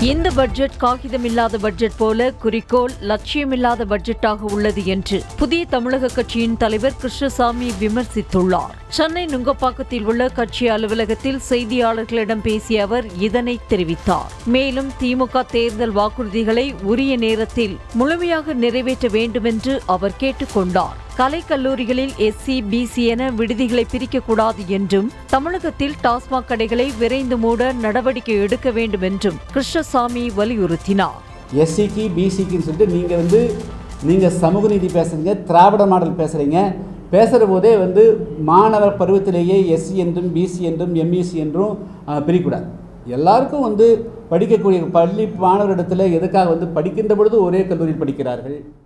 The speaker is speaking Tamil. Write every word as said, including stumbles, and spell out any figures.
இந்த பட்ஜெட் காகிதமில்லாத பட்ஜெட் போல குறிக்கோள் லட்சியமில்லாத பட்ஜெட்டாக உள்ளது என்று புதிய தமிழக கட்சியின் தலைவர் கிருஷ்ணசாமி விமர்சித்துள்ளார். சென்னை நுங்கப்பாக்கத்தில் உள்ள கட்சி அலுவலகத்தில் செய்தியாளர்களிடம் பேசிய அவர் இதனை தெரிவித்தார். மேலும் திமுக தேர்தல் வாக்குறுதிகளை உரிய நேரத்தில் முழுமையாக நிறைவேற்ற வேண்டும் என்று அவர் கேட்டுக் கொண்டார். கலை கல்லூரிகளில் எஸ்சி பிசி என விடுதிகளை பிரிக்கக்கூடாது என்றும் தமிழகத்தில் டாஸ்மாக் கடைகளை விரைந்து மூட நடவடிக்கை எடுக்க வேண்டும் என்றும் கிருஷ்ணசாமி வலியுறுத்தினார். எஸ்சிக்கு பிசிக்குன்னு சொல்லிட்டு நீங்கள் வந்து நீங்கள் சமூக நீதி பேசுறீங்க, திராவிட மாடல் பேசுகிறீங்க. பேசுகிற போதே வந்து மாணவர் பருவத்திலேயே எஸ்சி என்றும் பிசி என்றும் எம்இசி என்றும் பிரிக்கூடாது. எல்லாருக்கும் வந்து படிக்கக்கூடிய பள்ளி மாணவரிடத்தில் எதுக்காக வந்து படிக்கின்ற பொழுது ஒரே கல்லூரியில் படிக்கிறார்கள்.